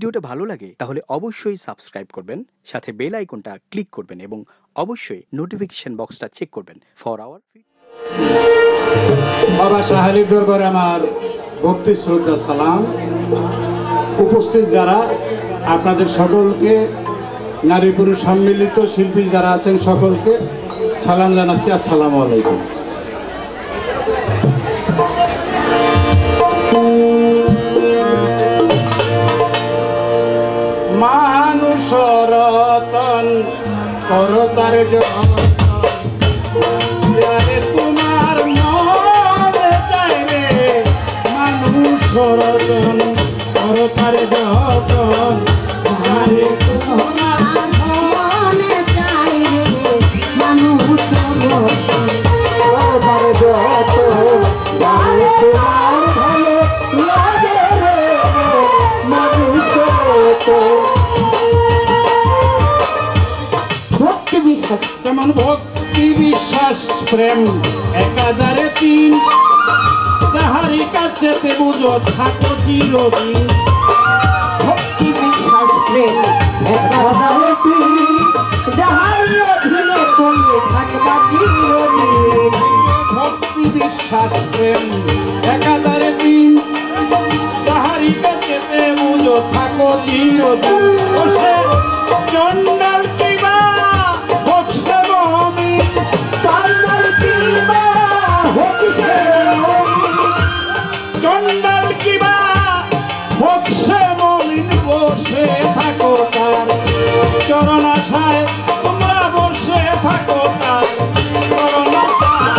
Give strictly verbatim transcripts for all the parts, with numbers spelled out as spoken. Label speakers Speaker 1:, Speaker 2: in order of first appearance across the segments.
Speaker 1: ভিডিওটা ভালো লাগে তাহলে অবশ্যই সাবস্ক্রাইব করবেন, সাথে বেল আইকনটা ক্লিক করবেন এবং অবশ্যই নোটিফিকেশন বক্সটা চেক করবেন ফর আওয়ার
Speaker 2: বাবা শাহালির দরবারে আমার ভক্তি শ্রদ্ধা সালাম। উপস্থিত যারা আপনাদের সকলকে, নারী পুরুষ সম্মিলিত শিল্পী যারা আছেন সকলকে সালাম জানাচ্ছি। আসসালামু আলাইকুম। মানুষ রতন করতার তোমার মনে চাইলে মানুষ রতন করতার যতন তোমার মনে চাইলে মানুষ রতন করতার যতন তোমার ভালো লাগে মানুষ রতন। ভক্তি বিশ্বাস যেমন ভক্তি বিশ্বাস প্রেম একাধারে তিন, যাহারি কাছেতে বুঝো থাকো চিরদিন। ভক্তি বিশ্বাস প্রেম একাধারে তিন, যাহারি অধীনে করলে থাকবা চিরদিন। ভক্তি বিশ্বাস প্রেম একাধারে তিন, যাহারি কাছেতে বুঝো থাকো চিরদিন। চন্ডাল কিবা হচ্ছে মমিন, চন্ডাল কিবা হচ্ছে মমিন, চন্ডাল কিবা হচ্ছে মমিন। বসে থাকো তার চরণ আশায়, তোমরা বসে থাকো তার চরণ আশায়।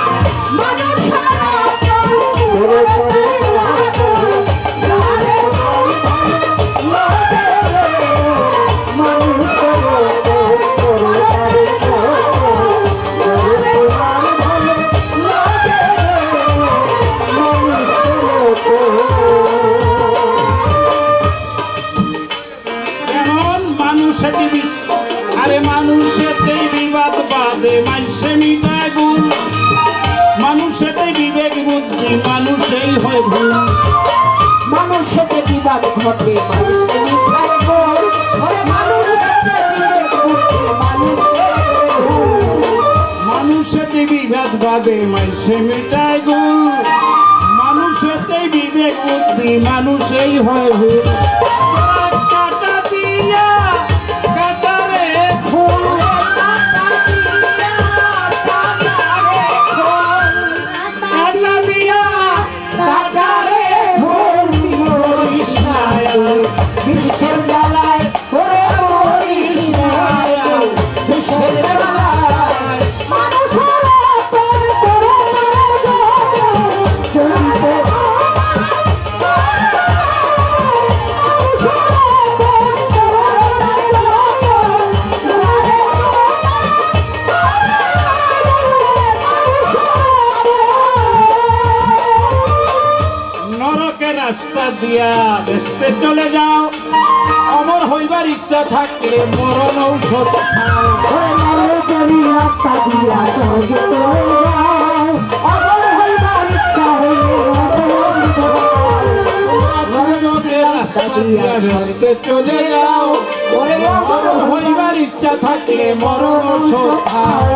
Speaker 2: আরে মানুষেতেই বিবাদ বাদে মানুষে মিটায় গুণ, মানুষেতেই বিবেক বুদ্ধি মানুষেই হয় ভুল। মানুষেতে বিবাদ ঘটে মানুষে মিটায় গুণ, মানুষেতে বিবেক বুদ্ধি মানুষেই ভুল। মানুষেতে বিবাদ বাদে মানুষে মিটায় গুণ, মানুষেতেই বিবেক বুদ্ধি মানুষেই হয় ভুল। রাস্তা দিয়া বেসতে চলে যাও, অমর হইবার ইচ্ছা থাকলে মরণ ঔষধ খাও। রাস্তা দিয়া চলে যাও, অমর হইবার ইচ্ছা রাস্তা দিয়া বেসতে চলে যাও, অমর হইবার ইচ্ছা থাকলে মরণ ঔষধ খাও।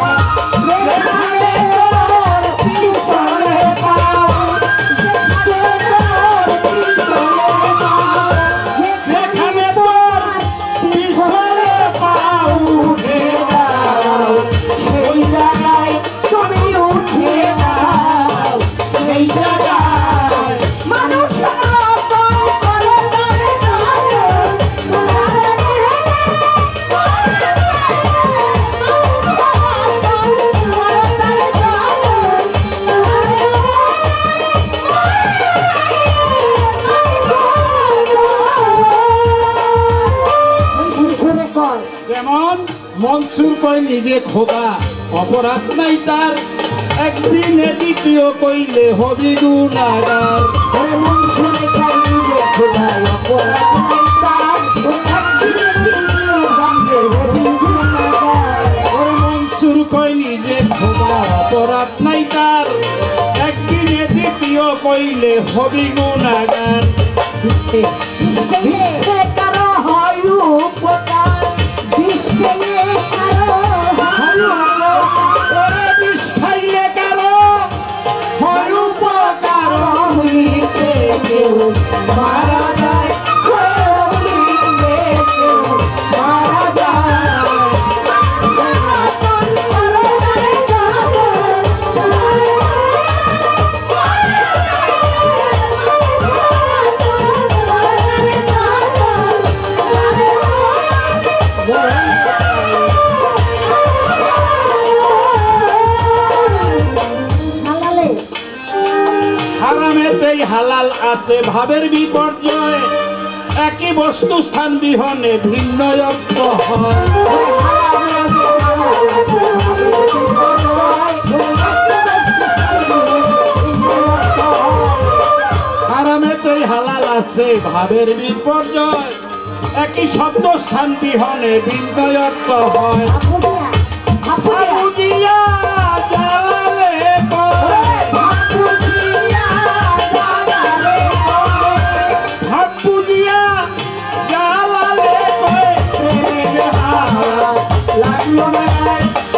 Speaker 2: যেমন মনসুর কয় নিজে খোদা, অপরাধ নাই তার, একদিনে দ্বিতীয় কইলে হবি গুনাহগার। মনসুর কয় নিজে খোদা, অপরাধ নাই তার, একদিনে দ্বিতীয় কইলে হবি গুনাহগার। মনসুর কয় নিজে খোদা, অপরাধ নাই তার, একদিনে যদিও কইলে হবি গুণাগান
Speaker 3: বিষ্ণে কারো হয় উপকার বিষ্ণে কারো হয় উপকার
Speaker 2: বিষ খাইলে কারো হয় উপকার
Speaker 3: হইতে কেউ মারা যায় হইতে কেউ মারা যায় সনাতন সরদারে
Speaker 2: হারামেতেই হালাল আছে ভাবের বিপর্যয় একই বস্তু স্থান বিহনে ভিন্ন অর্থ হয় হারামেতেই হালাল আছে ভাবের বিপর্যয় একই শব্দ স্থান বিহনে ভিন্ন অর্থ হয় বুঝিয়া জালালে কয় ভাব বুঝিয়া জালালে কয় প্রেমের হাত লাগলো না